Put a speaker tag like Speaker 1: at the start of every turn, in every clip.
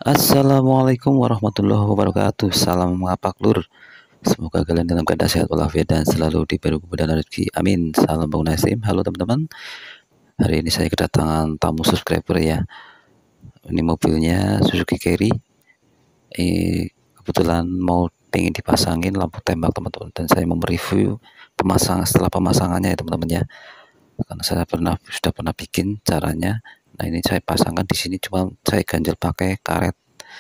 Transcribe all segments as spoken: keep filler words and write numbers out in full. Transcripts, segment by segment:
Speaker 1: Assalamualaikum warahmatullahi wabarakatuh. Salam ngapak lur. Semoga kalian dalam keadaan sehat walafiat dan selalu diberi kemudahan rezeki. Amin. Salam Bang Nasim. Halo teman-teman. Hari ini saya kedatangan tamu subscriber ya. Ini mobilnya Suzuki Carry. Ini kebetulan mau pengen dipasangin lampu tembak teman-teman. Dan saya mau mereview pemasang setelah pemasangannya ya teman-teman ya. Karena saya pernah sudah pernah bikin caranya. Nah ini saya pasangkan di sini, cuma saya ganjel pakai karet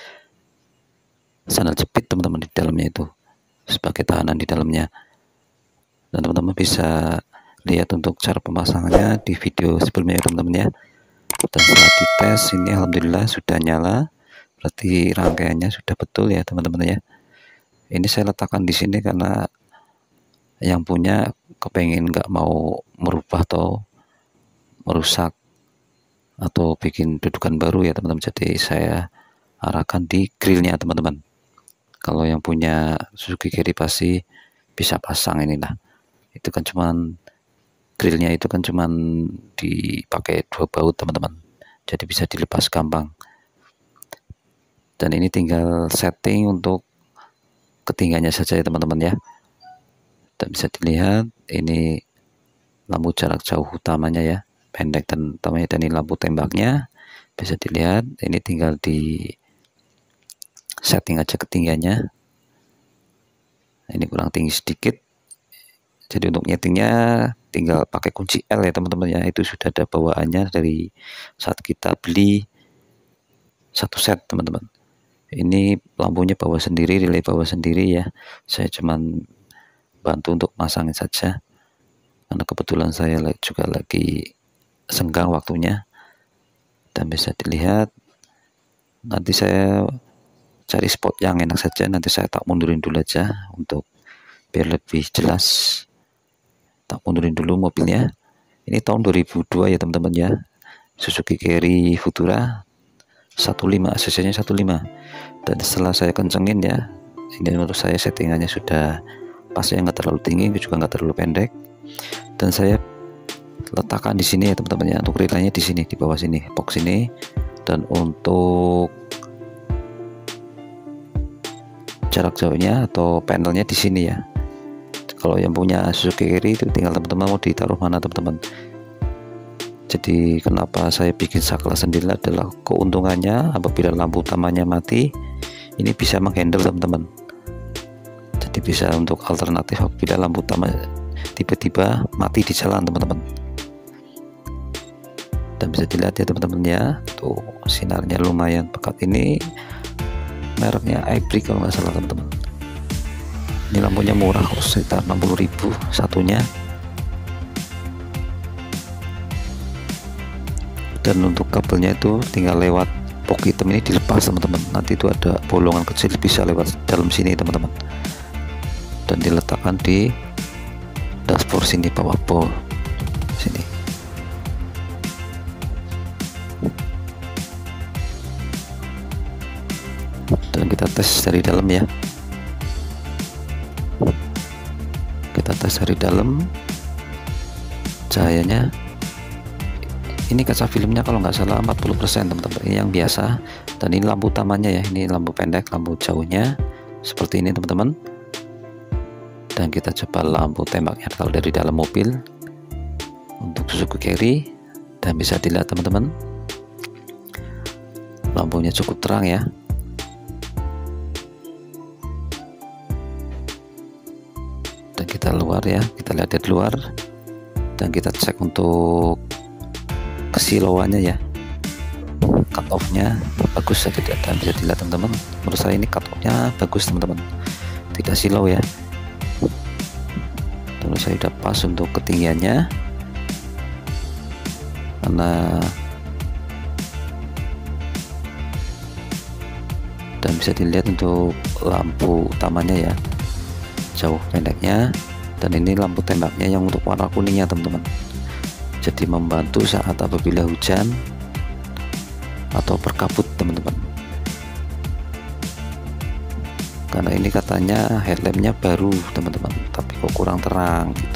Speaker 1: sandal jepit teman-teman di dalamnya itu sebagai tahanan di dalamnya. Dan teman-teman bisa lihat untuk cara pemasangannya di video sebelumnya ya teman-teman ya. Dan setelah dites ini alhamdulillah sudah nyala, berarti rangkaiannya sudah betul ya teman-teman ya. Ini saya letakkan di sini karena yang punya kepengen nggak mau merubah atau merusak atau bikin dudukan baru ya teman-teman, jadi saya arahkan di grillnya teman-teman. Kalau yang punya Suzuki Carry pasti bisa pasang inilah. Itu kan cuman grillnya itu kan cuman dipakai dua baut teman-teman, jadi bisa dilepas gampang. Dan ini tinggal setting untuk ketinggiannya saja ya teman-teman ya. Dan bisa dilihat ini lampu jarak jauh utamanya ya, pendek dan utamanya, dan ini lampu tembaknya bisa dilihat. Ini tinggal di setting aja ketinggiannya. Ini kurang tinggi sedikit, jadi untuk nyetingnya tinggal pakai kunci L ya teman-teman ya. Itu sudah ada bawaannya dari saat kita beli satu set teman-teman. Ini lampunya bawa sendiri, relay bawa sendiri ya. Saya cuman bantu untuk masangin saja karena kebetulan saya juga lagi senggang waktunya. Dan bisa dilihat nanti saya cari spot yang enak saja, nanti saya tak mundurin dulu aja untuk biar lebih jelas. Tak mundurin dulu mobilnya. Ini tahun dua ribu dua ya teman-teman ya, Suzuki Carry Futura satu lima, A C C-nya satu lima. Dan setelah saya kencengin ya, ini menurut saya settingannya sudah pas ya, nggak terlalu tinggi juga nggak terlalu pendek. Dan saya letakkan di sini ya teman-teman ya, untuk relaynya di sini di bawah sini, box ini. Dan untuk jarak jauhnya atau panelnya di sini ya. Kalau yang punya Suzuki Carry itu tinggal teman-teman mau ditaruh mana teman-teman. Jadi kenapa saya bikin saklar sendiri adalah keuntungannya apabila lampu utamanya mati, ini bisa menghandle teman-teman. Jadi bisa untuk alternatif apabila lampu utama tiba-tiba mati di jalan teman-teman. Dan bisa dilihat ya teman-teman ya, tuh sinarnya lumayan pekat. Ini mereknya iBrick kalau nggak salah teman-teman. Ini lampunya murah kok, sekitar enam puluh ribu satunya. Dan untuk kabelnya itu tinggal lewat box hitam ini dilepas teman-teman. Nanti itu ada bolongan kecil bisa lewat dalam sini teman-teman. Dan diletakkan di dashboard sini, bawah bol sini. Dan kita tes dari dalam ya. Kita tes dari dalam. Cahayanya ini kaca filmnya kalau nggak salah empat puluh persen teman-teman, ini yang biasa. Dan ini lampu utamanya ya, ini lampu pendek, lampu jauhnya seperti ini teman-teman. Dan kita coba lampu tembaknya kalau dari dalam mobil untuk Suzuki Carry. Dan bisa dilihat teman-teman, lampunya cukup terang ya. Dan kita luar ya, kita lihat dari luar. Dan kita cek untuk kesilauannya ya, cut off nya bagus saja. Dan bisa dilihat teman-teman, menurut saya ini cut off nya bagus teman-teman, tidak silau ya. Terus saya udah pas untuk ketinggiannya, karena dan bisa dilihat untuk lampu utamanya ya, jauh pendeknya. Dan ini lampu tembaknya yang untuk warna kuningnya teman-teman, jadi membantu saat apabila hujan atau berkabut teman-teman. Karena ini katanya headlampnya baru teman-teman, tapi kok kurang terang gitu.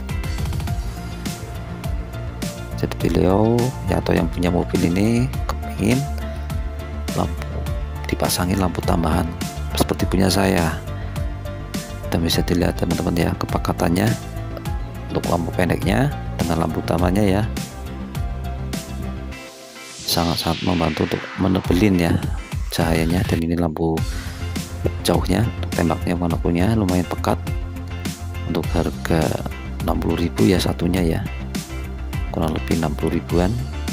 Speaker 1: Jadi beliau ya, atau yang punya mobil ini kepingin lampu dipasangin lampu tambahan seperti punya saya. Dan bisa dilihat teman-teman ya, kepakatannya untuk lampu pendeknya dengan lampu utamanya ya, sangat-sangat membantu untuk menebelin ya cahayanya. Dan ini lampu jauhnya, tembaknya monokulnya lumayan pekat. Untuk harga enam puluh ribu ya satunya ya, kurang lebih enam puluh ribuan,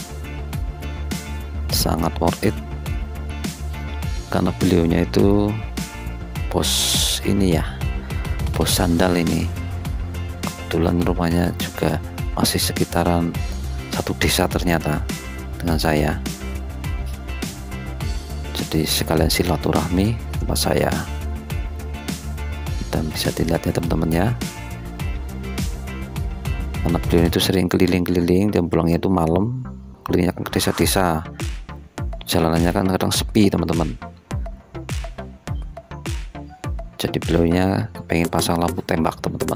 Speaker 1: sangat worth it karena beliaunya itu bos ini ya, bos sandal ini. Kebetulan rumahnya juga masih sekitaran satu desa ternyata dengan saya, jadi sekalian silaturahmi tempat saya. Dan bisa dilihat ya teman-teman ya, karena beliau itu sering keliling-keliling dan pulangnya itu malam, kelilingnya kan ke desa-desa, jalanannya kan kadang sepi teman-teman. Jadi beliaunya pengen pasang lampu tembak teman-teman.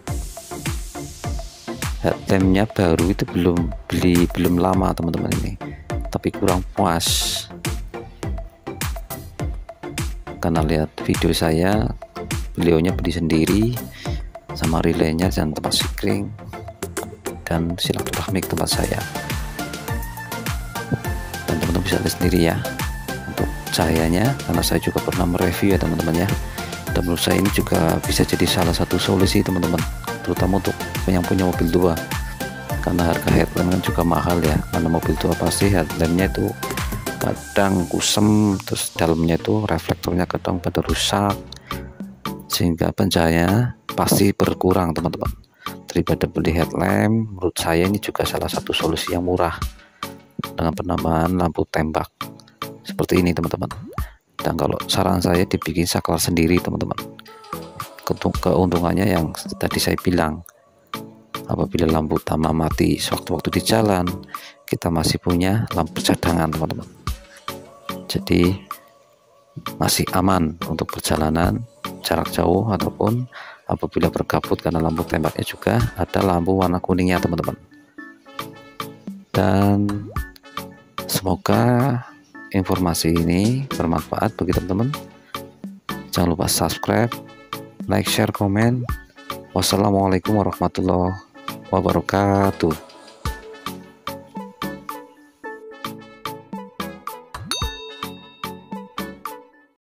Speaker 1: Headlampnya baru itu belum beli, belum lama teman-teman ini, tapi kurang puas karena lihat video saya, beliaunya beli sendiri sama relaynya dan tempat sikring dan silaturahmi ke tempat saya. Dan teman-teman bisa lihat sendiri ya untuk cahayanya, karena saya juga pernah mereview ya teman-teman ya. Dan menurut saya ini juga bisa jadi salah satu solusi teman-teman, terutama untuk yang punya mobil tua, karena harga headlamp kan juga mahal ya. Karena mobil tua pasti headlampnya itu kadang kusem, terus dalamnya itu reflektornya kadang pada rusak, sehingga pencahayaan pasti berkurang teman-teman. Daripada beli headlamp, menurut saya ini juga salah satu solusi yang murah dengan penambahan lampu tembak seperti ini teman-teman. Dan kalau saran saya dibikin saklar sendiri teman-teman. Keuntungannya yang tadi saya bilang, apabila lampu utama mati sewaktu-waktu di jalan, kita masih punya lampu cadangan teman-teman. Jadi masih aman untuk perjalanan jarak jauh ataupun apabila berkabut, karena lampu tembaknya juga ada lampu warna kuningnya teman-teman. Dan semoga informasi ini bermanfaat bagi teman-teman. Jangan lupa subscribe, like, share, komen. Wassalamualaikum warahmatullahi wabarakatuh.